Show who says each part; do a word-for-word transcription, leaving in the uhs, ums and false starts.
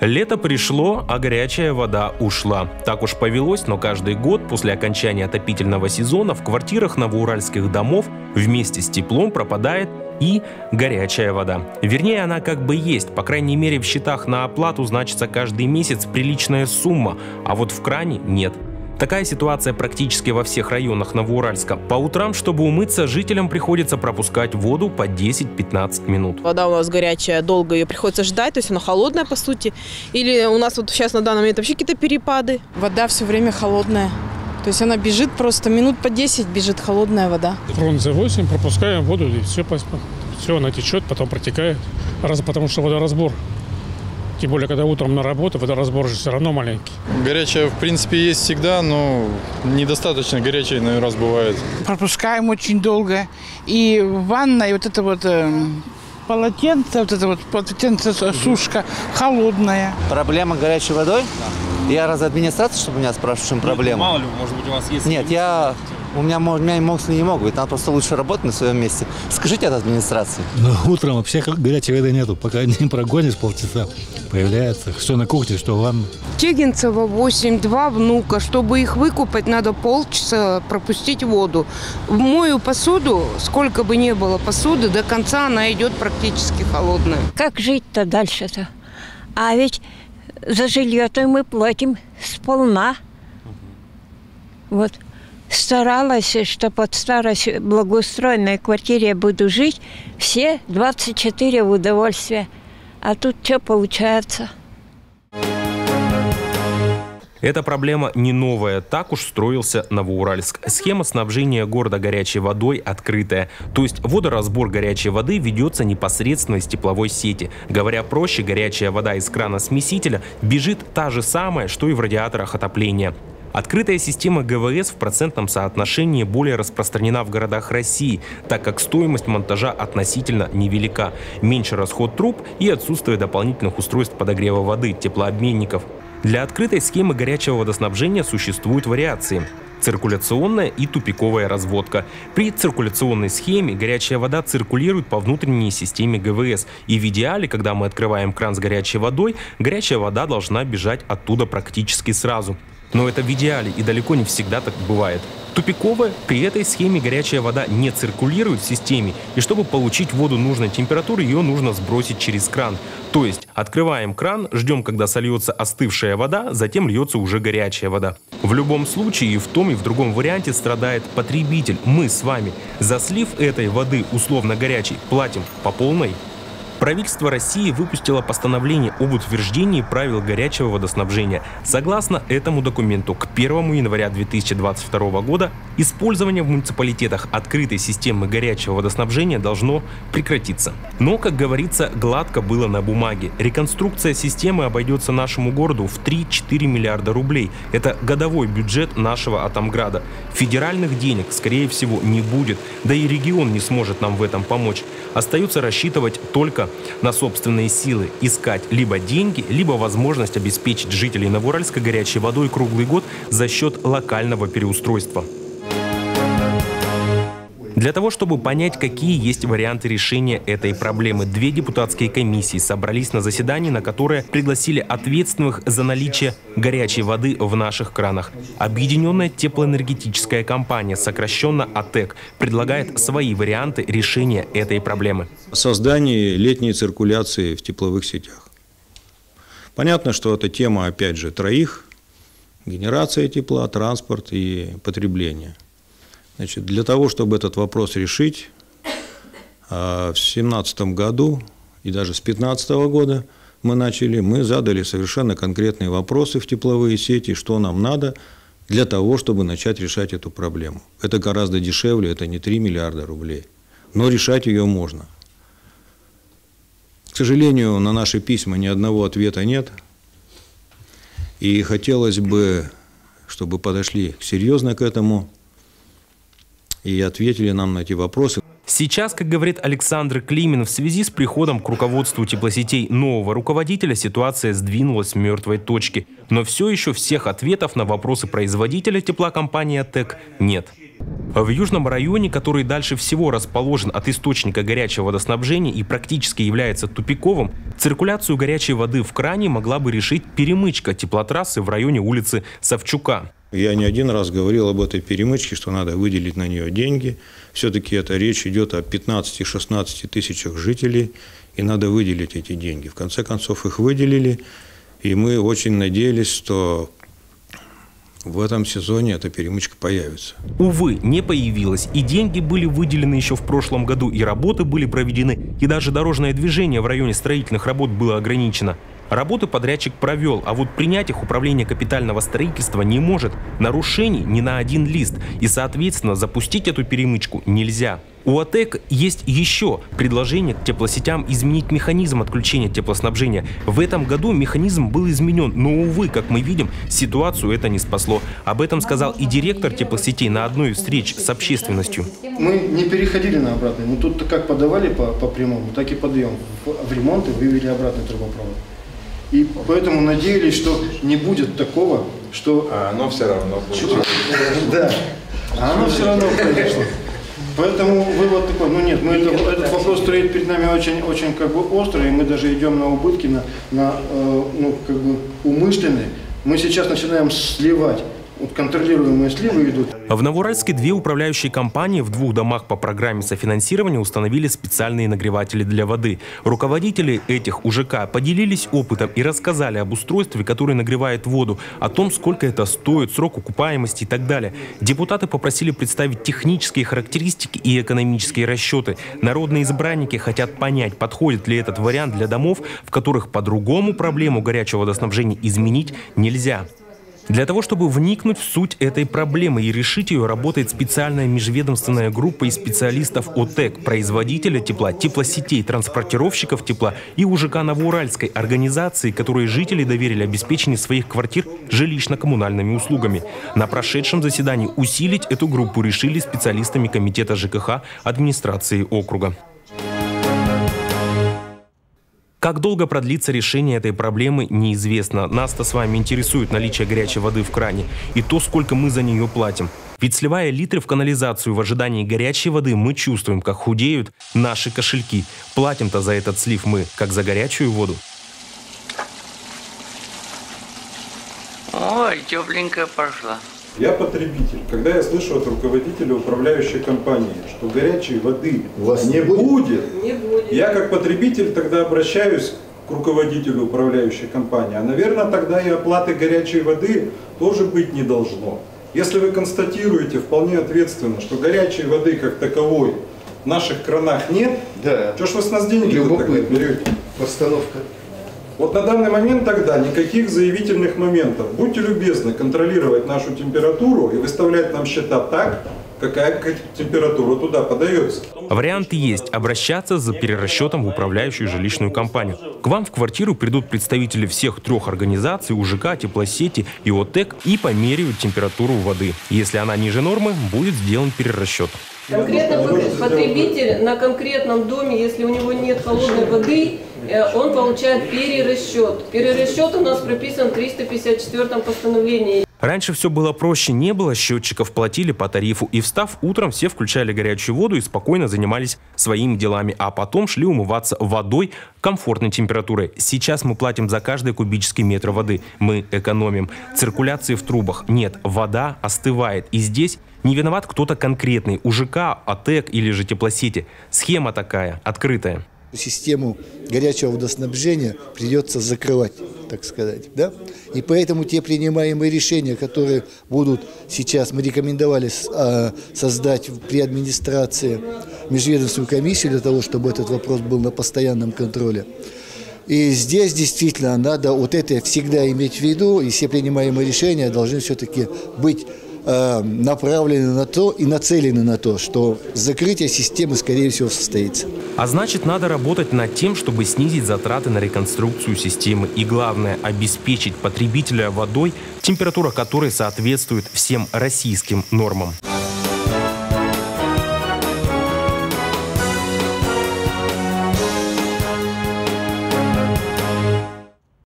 Speaker 1: Лето пришло, а горячая вода ушла. Так уж повелось, но каждый год после окончания отопительного сезона в квартирах новоуральских домов вместе с теплом пропадает и горячая вода. Вернее, она как бы есть, по крайней мере в счетах на оплату значится каждый месяц приличная сумма, а вот в кране нет. Такая ситуация практически во всех районах Новоуральска. По утрам, чтобы умыться, жителям приходится пропускать воду по десять-пятнадцать минут.
Speaker 2: Вода у нас горячая, долго ее приходится ждать, то есть она холодная по сути. Или у нас вот сейчас на данный момент вообще какие-то перепады.
Speaker 3: Вода все время холодная. То есть она бежит просто минут по десять, бежит холодная вода.
Speaker 4: Фронт восемь, пропускаем воду, и все, все она течет, потом протекает. Раз, потому что водоразбор. Тем более, когда утром на работу, водоразбор же все равно маленький.
Speaker 5: Горячая, в принципе, есть всегда, но недостаточно горячей, наверное, раз бывает.
Speaker 6: Пропускаем очень долго. И в ванной вот это вот э, полотенце, вот это вот полотенце, сушка холодная.
Speaker 7: Проблема горячей водой? Да. Я раз администрация, чтобы меня спрашивать, в чем проблема?
Speaker 8: Мало ли, может быть, у вас есть...
Speaker 7: Нет, я... У меня, у меня эмоции не могут быть, надо просто лучше работать на своем месте. Скажите от администрации.
Speaker 9: Ну, утром вообще горячей воды нету, пока не прогонишь полчаса. Появляется, что на кухне, что в ванной.
Speaker 10: Тегинцева восемь, два внука. Чтобы их выкупать, надо полчаса пропустить воду. Мою посуду, сколько бы ни было посуды, до конца она идет практически холодная.
Speaker 11: Как жить-то дальше-то? А ведь за жилье-то мы платим сполна. Вот. Старалась, что под старость в благоустроенной квартире буду жить, все двадцать четыре в удовольствие. А тут что получается?
Speaker 1: Эта проблема не новая, так уж строился Новоуральск. Схема снабжения города горячей водой открытая. То есть водоразбор горячей воды ведется непосредственно из тепловой сети. Говоря проще, горячая вода из крана смесителя бежит та же самая, что и в радиаторах отопления. Открытая система ГВС в процентном соотношении более распространена в городах России, так как стоимость монтажа относительно невелика, меньше расход труб и отсутствие дополнительных устройств подогрева воды, теплообменников. Для открытой схемы горячего водоснабжения существуют вариации. Циркуляционная и тупиковая разводка. При циркуляционной схеме горячая вода циркулирует по внутренней системе ГВС. И в идеале, когда мы открываем кран с горячей водой, горячая вода должна бежать оттуда практически сразу. Но это в идеале, и далеко не всегда так бывает. Тупиковая, при этой схеме горячая вода не циркулирует в системе, и чтобы получить воду нужной температуры, ее нужно сбросить через кран. То есть открываем кран, ждем, когда сольется остывшая вода, затем льется уже горячая вода. В любом случае и в том, и в другом варианте страдает потребитель, мы с вами. За слив этой воды условно горячей платим по полной. Правительство России выпустило постановление об утверждении правил горячего водоснабжения. Согласно этому документу, к первому января две тысячи двадцать второго года использование в муниципалитетах открытой системы горячего водоснабжения должно прекратиться. Но, как говорится, гладко было на бумаге. Реконструкция системы обойдется нашему городу в три-четыре миллиарда рублей. Это годовой бюджет нашего Атомграда. Федеральных денег, скорее всего, не будет, да и регион не сможет нам в этом помочь. Остается рассчитывать только на собственные силы, искать либо деньги, либо возможность обеспечить жителей Новоуральска горячей водой круглый год за счет локального переустройства. Для того, чтобы понять, какие есть варианты решения этой проблемы, две депутатские комиссии собрались на заседании, на которое пригласили ответственных за наличие горячей воды в наших кранах. Объединенная теплоэнергетическая компания, сокращенно АТЭК, предлагает свои варианты решения этой проблемы.
Speaker 12: Создание летней циркуляции в тепловых сетях. Понятно, что это тема, опять же, троих: генерация тепла, транспорт и потребление. Значит, для того, чтобы этот вопрос решить, в две тысячи семнадцатом году и даже с две тысячи пятнадцатого года мы начали, мы задали совершенно конкретные вопросы в тепловые сети, что нам надо для того, чтобы начать решать эту проблему. Это гораздо дешевле, это не три миллиарда рублей, но решать ее можно. К сожалению, на наши письма ни одного ответа нет, и хотелось бы, чтобы подошли серьезно к этому и ответили нам на эти вопросы.
Speaker 1: Сейчас, как говорит Александр Климин, в связи с приходом к руководству теплосетей нового руководителя ситуация сдвинулась с мертвой точки. Но все еще всех ответов на вопросы производителя теплокомпании АТЭК нет. В южном районе, который дальше всего расположен от источника горячего водоснабжения и практически является тупиковым, циркуляцию горячей воды в кране могла бы решить перемычка теплотрассы в районе улицы Савчука.
Speaker 12: Я не один раз говорил об этой перемычке, что надо выделить на нее деньги. Все-таки это речь идет о пятнадцати-шестнадцати тысячах жителей, и надо выделить эти деньги. В конце концов их выделили, и мы очень надеялись, что в этом сезоне эта перемычка появится.
Speaker 1: Увы, не появилась. И деньги были выделены еще в прошлом году, и работы были проведены, и даже дорожное движение в районе строительных работ было ограничено. Работы подрядчик провел, а вот принять их управление капитального строительства не может. Нарушений ни на один лист. И, соответственно, запустить эту перемычку нельзя. У ОТЭК есть еще предложение к теплосетям изменить механизм отключения теплоснабжения. В этом году механизм был изменен, но, увы, как мы видим, ситуацию это не спасло. Об этом сказал и директор теплосетей на одной из встреч с общественностью.
Speaker 8: Мы не переходили на обратный. Мы тут как подавали по, по прямому, так и подаем. В ремонт и вывели обратный трубопровод. И поэтому надеялись, что не будет такого, что...
Speaker 13: А оно все равно будет.
Speaker 8: Да, а оно все равно произошло. Поэтому вывод такой, ну нет, мы это, этот вопрос стоит перед нами очень, очень как бы острый, и мы даже идем на убытки, на, на э, ну, как бы умышленные. Мы сейчас начинаем сливать. Вот контролируемые сливы идут.
Speaker 1: В Новоуральске две управляющие компании в двух домах по программе софинансирования установили специальные нагреватели для воды. Руководители этих УЖК поделились опытом и рассказали об устройстве, которое нагревает воду, о том, сколько это стоит, срок окупаемости и так далее. Депутаты попросили представить технические характеристики и экономические расчеты. Народные избранники хотят понять, подходит ли этот вариант для домов, в которых по-другому проблему горячего водоснабжения изменить нельзя. Для того, чтобы вникнуть в суть этой проблемы и решить ее, работает специальная межведомственная группа из специалистов ОТЭК, производителя тепла, теплосетей, транспортировщиков тепла и УЖК Новоуральской, организации, которые жители доверили обеспечение своих квартир жилищно-коммунальными услугами. На прошедшем заседании усилить эту группу решили специалистами комитета ЖКХ администрации округа. Как долго продлится решение этой проблемы, неизвестно. Нас-то с вами интересует наличие горячей воды в кране и то, сколько мы за нее платим. Ведь сливая литры в канализацию в ожидании горячей воды, мы чувствуем, как худеют наши кошельки. Платим-то за этот слив мы, как за горячую воду.
Speaker 14: Ой, тепленькая пошла.
Speaker 13: Я потребитель. Когда я слышу от руководителя управляющей компании, что горячей воды у вас не будет, не будет, я как потребитель тогда обращаюсь к руководителю управляющей компании. А, наверное, тогда и оплаты горячей воды тоже быть не должно. Если вы констатируете вполне ответственно, что горячей воды как таковой в наших кранах нет, да. Что ж вы с нас деньги тогда берете?
Speaker 8: Постановка.
Speaker 13: Вот на данный момент тогда никаких заявительных моментов. Будьте любезны контролировать нашу температуру и выставлять нам счета так, какая температура туда подается.
Speaker 1: Варианты есть. Обращаться за перерасчетом в управляющую жилищную компанию. К вам в квартиру придут представители всех трех организаций, УЖК, теплосети и ОТЭК и померяют температуру воды. Если она ниже нормы, будет сделан перерасчет.
Speaker 15: Конкретно потребитель на конкретном доме, если у него нет холодной воды, он получает перерасчет. Перерасчет у нас прописан в триста пятьдесят четвёртом постановлении.
Speaker 1: Раньше все было проще, не было счетчиков, платили по тарифу. И встав утром, все включали горячую воду и спокойно занимались своими делами. А потом шли умываться водой комфортной температурой. Сейчас мы платим за каждый кубический метр воды. Мы экономим. Циркуляции в трубах нет. Вода остывает. И здесь не виноват кто-то конкретный. УЖК, ОТЭК или же теплосети. Схема такая, открытая.
Speaker 16: Систему горячего водоснабжения придется закрывать, так сказать, да? И поэтому те принимаемые решения, которые будут сейчас, мы рекомендовали э, создать при администрации межведомственную комиссию для того, чтобы этот вопрос был на постоянном контроле. И здесь действительно надо вот это всегда иметь в виду, и все принимаемые решения должны все-таки быть направлены на то и нацелены на то, что закрытие системы, скорее всего, состоится.
Speaker 1: А значит, надо работать над тем, чтобы снизить затраты на реконструкцию системы. И главное, обеспечить потребителя водой, температура которой соответствует всем российским нормам.